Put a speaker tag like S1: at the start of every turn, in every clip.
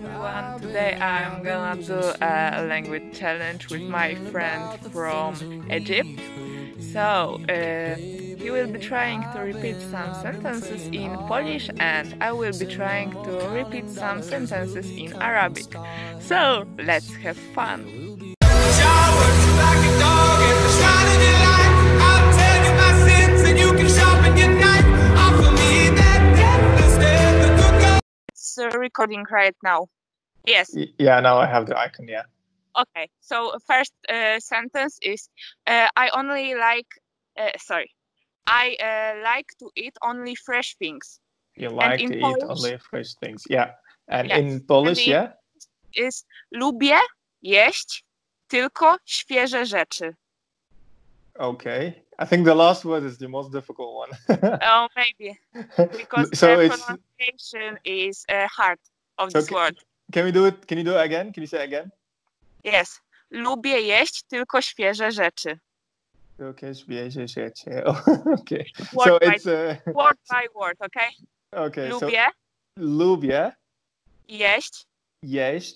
S1: everyone. Today I'm gonna do a language challenge with my friend from Egypt. So, he will be trying to repeat some sentences in Polish and I will be trying to repeat some sentences in Arabic. So, let's have fun! It's recording right now. Yes.
S2: Yeah, now I have the icon, yeah.
S1: Okay, so first sentence is I only like, I like to eat only fresh things.
S2: You like
S1: in
S2: to eat
S1: Polish,
S2: only fresh things, yeah. And
S1: yeah.
S2: in Polish,
S1: And
S2: yeah?
S1: Is lubię jeść tylko świeże rzeczy.
S2: Okay. I think the last word is the most difficult one.
S1: Oh, maybe. Because
S2: So
S1: the
S2: it's
S1: pronunciation is hard of
S2: so
S1: this word.
S2: Can we do it? Can you do it again? Can you say it again?
S1: Yes. Lubię jeść tylko świeże rzeczy.
S2: Okay. Okay.
S1: Word
S2: So
S1: by
S2: it's
S1: word by word, okay?
S2: okay.
S1: Lubię
S2: So lubię
S1: jeść
S2: jeść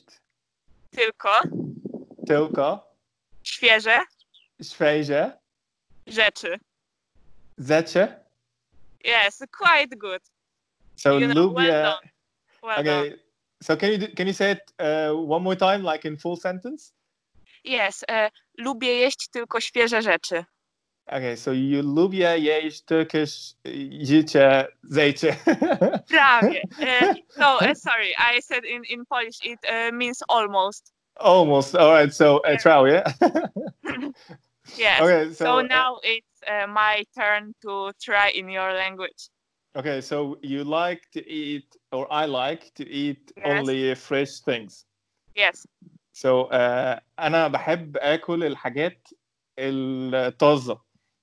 S1: tylko świeże
S2: świeże
S1: rzeczy.
S2: rzeczy.
S1: Yes, quite good.
S2: So
S1: You know,
S2: lubię.
S1: well done. Well
S2: Okay.
S1: done.
S2: So can you say it one more time, like in full sentence?
S1: Yes, lubię jeść tylko świeże rzeczy.
S2: Okay, so you lubię jeść Turkish życie zejcie.
S1: Prawie. No, sorry, I said in Polish it means almost.
S2: Almost. All right. So trial, yeah.
S1: Yes.
S2: Okay.
S1: So now it's my turn to try in your language.
S2: Okay. So you like to eat, or I like to eat only fresh things.
S1: Yes.
S2: So أنا بحب آكل الحاجات الطازة.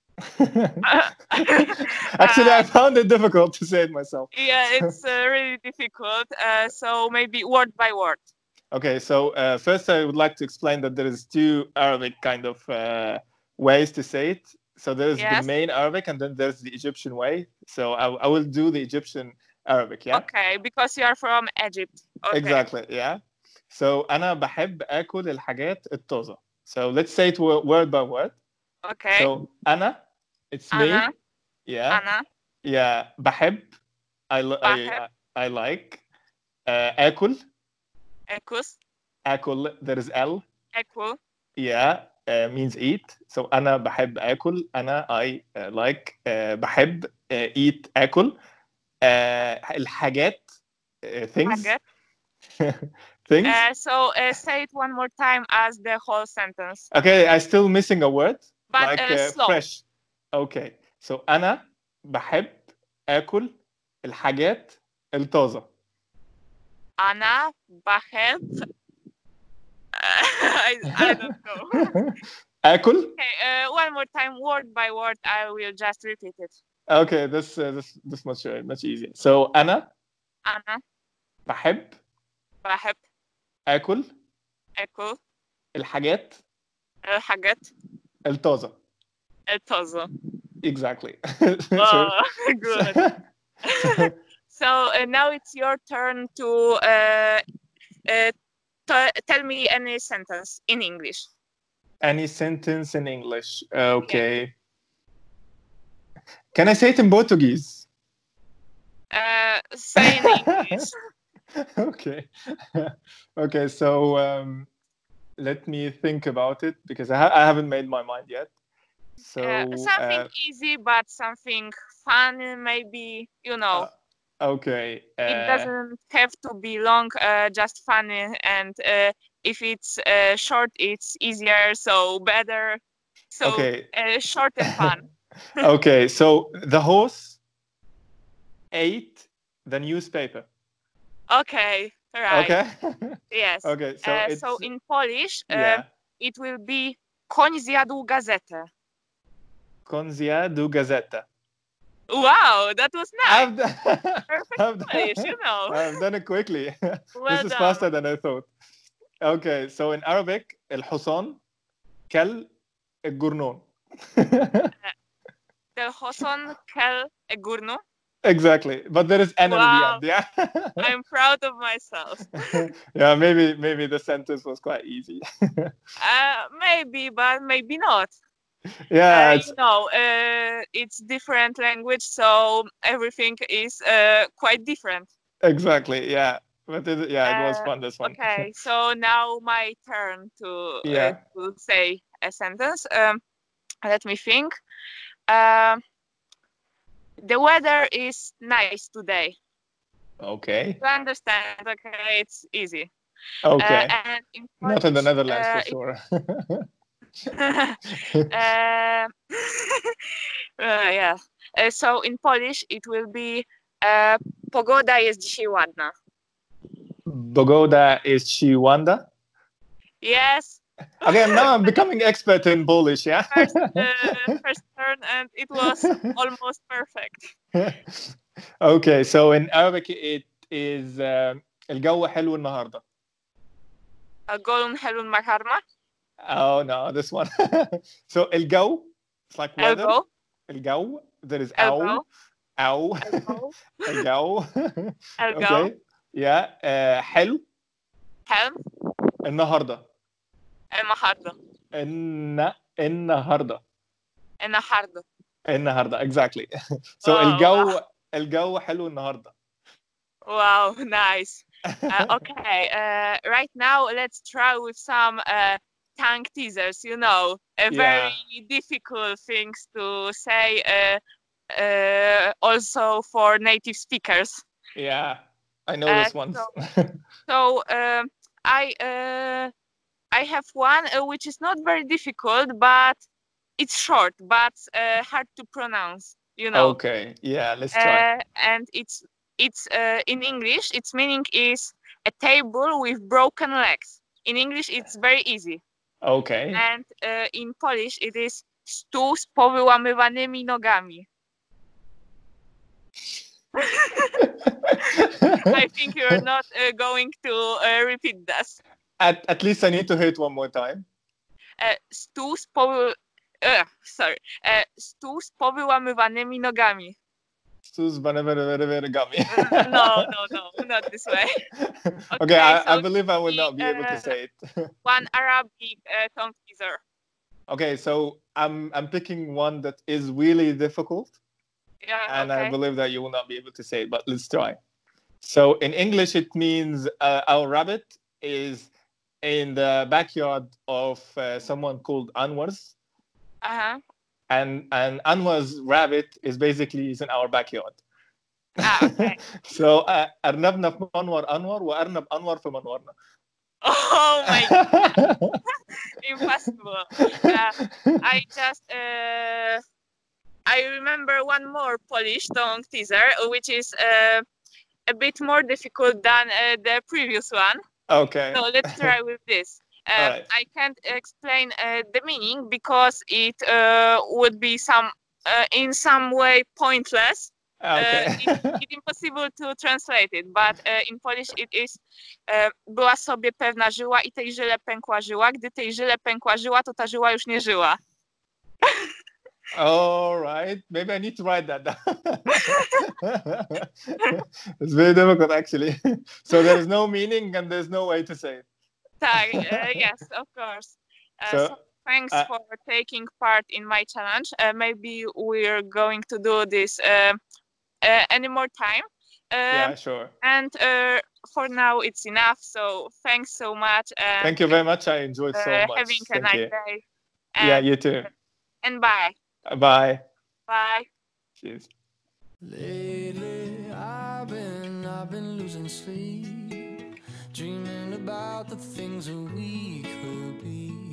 S2: Actually, I found it difficult to say it myself.
S1: Yeah, it's really difficult. So maybe word by word.
S2: Okay, so first I would like to explain that there is two Arabic kind of ways to say it. So there's the main Arabic and then there's the Egyptian way. So I will do the Egyptian Arabic, yeah?
S1: Okay, because you are from Egypt. Okay.
S2: Exactly, yeah. So أنا بحب آكل الحاجات الطازة. So let's say it word by word.
S1: Okay.
S2: So أنا, it's
S1: Anna.
S2: me. Yeah.
S1: Anna.
S2: Yeah. بحب. I like. آكل.
S1: Ekus.
S2: آكل. There is L.
S1: Eku.
S2: Yeah. Means eat. So أنا بحب آكل. أنا I like. بحب eat آكل. الحاجات. Things. Things.
S1: So say it one more time as the whole sentence.
S2: Okay, I still missing a word.
S1: But
S2: like
S1: slow.
S2: Fresh. Okay. So أنا بحب آكل الحاجات الطازة.
S1: أنا بحب I don't know.
S2: آكل.
S1: Okay, one more time, word by word. I will just repeat it.
S2: Okay, this much easier. So أنا بحب آكل الحاجات الطازة. Exactly.
S1: Oh, good. So now it's your turn to tell me any sentence in English.
S2: Any sentence in English. Okay. Yeah. Can I say it in Portuguese?
S1: Say in English.
S2: Okay. Okay, so let me think about it because I haven't made my mind yet. So
S1: something easy, but something fun, maybe, you know.
S2: Okay.
S1: It doesn't have to be long, just funny. And if it's short, it's easier, so better. So
S2: okay.
S1: Short and fun.
S2: Okay, so the horse ate the newspaper.
S1: Okay, right.
S2: Okay.
S1: Yes.
S2: Okay,
S1: so in Polish, it will be koń zjadł gazetę.
S2: Koń zjadł gazetę.
S1: Wow, that was nice.
S2: Perfect
S1: Polish, you know.
S2: I've done it quickly.
S1: Well
S2: this is faster than I thought. Okay, so in Arabic, الحصان كل الجرنون.
S1: الحصان كل الجرنون.
S2: Exactly, but there is N in the
S1: Wow,
S2: end. Yeah.
S1: I'm proud of myself.
S2: Yeah, maybe the sentence was quite easy.
S1: Maybe, but maybe not.
S2: Yeah, it's
S1: It's different language, so everything is quite different.
S2: exactly, yeah. But it was
S1: Uh,
S2: fun, this one.
S1: okay, so now my turn
S2: Yeah.
S1: to say a sentence. Let me think. Um, the weather is nice today.
S2: Okay.
S1: You understand? Okay, it's easy.
S2: Okay.
S1: And in
S2: Not in the
S1: Polish,
S2: Netherlands for sure.
S1: uh, yeah. So in Polish it will be pogoda jest dzisiaj ładna.
S2: Bogoda is Chiwanda.
S1: Yes.
S2: Again, now I'm becoming expert in Polish, yeah?
S1: First turn and it was almost perfect.
S2: Okay, so in Arabic it is الجو حلو النهارده.
S1: Golun helun makarma.
S2: Oh no, this one. So الجو, it's like weather.
S1: Elgo.
S2: الجو, there is
S1: Elgo.
S2: أو. أو.
S1: Elgo.
S2: الجو.
S1: Elgo.
S2: Okay. Yeah. حلو
S1: Helm.
S2: النهارده.
S1: Mahardo.
S2: النهارده.
S1: Nahardo.
S2: النهارده, exactly. So
S1: Oh, wow.
S2: الجو حلو النهارده.
S1: Wow, nice. Okay, right now let's try with some tongue teasers, very difficult things to say also for native speakers.
S2: Yeah, I know this one.
S1: So I have one which is not very difficult, but it's short, but hard to pronounce,
S2: Okay, yeah, let's try.
S1: And it's in English, its meaning is a table with broken legs. In English, it's very easy.
S2: Okay.
S1: And in Polish, it is stół z powyłamywanymi nogami. I think you're not going to repeat that.
S2: At least I need to hear it one more time.
S1: Stół z stół z powyłamywanymi nogami.
S2: Stół z gummy.
S1: No, not this way.
S2: Okay, I believe I will not be able to say it.
S1: One Arabic tongue teaser.
S2: Okay, so I'm picking one that is really difficult.
S1: Yeah,
S2: and
S1: okay.
S2: I believe that you will not be able to say it, but let's try. So in English, it means our rabbit is in the backyard of someone called Anwar's.
S1: Uh-huh.
S2: And Anwar's rabbit is in our backyard.
S1: Okay.
S2: So أرنبنا في منور أنور وأرنب أنور في منورنا.
S1: Oh my God. Impossible. I remember one more Polish tongue teaser, which is a bit more difficult than the previous one.
S2: Okay.
S1: So let's try with this.
S2: Right.
S1: I can't explain the meaning because it would be in some way pointless.
S2: Okay.
S1: It's impossible to translate it, but in Polish it is była sobie pewna żyła i tej żyle pękła żyła. Gdy tej żyle pękła żyła, to ta żyła już nie żyła.
S2: All right. Maybe I need to write that down. It's very difficult, actually. So there is no meaning and there's no way to say it.
S1: Yes, of course. So thanks for taking part in my challenge. Maybe we're going to do this any more time.
S2: Yeah, sure.
S1: And for now, it's enough. So thanks so much.
S2: Thank you very much. I enjoyed so much.
S1: Having a nice day.
S2: Yeah, you too.
S1: And bye.
S2: Bye.
S1: Bye.
S2: Cheers.
S3: Lately, I've been losing sleep, dreaming about the things that we could be.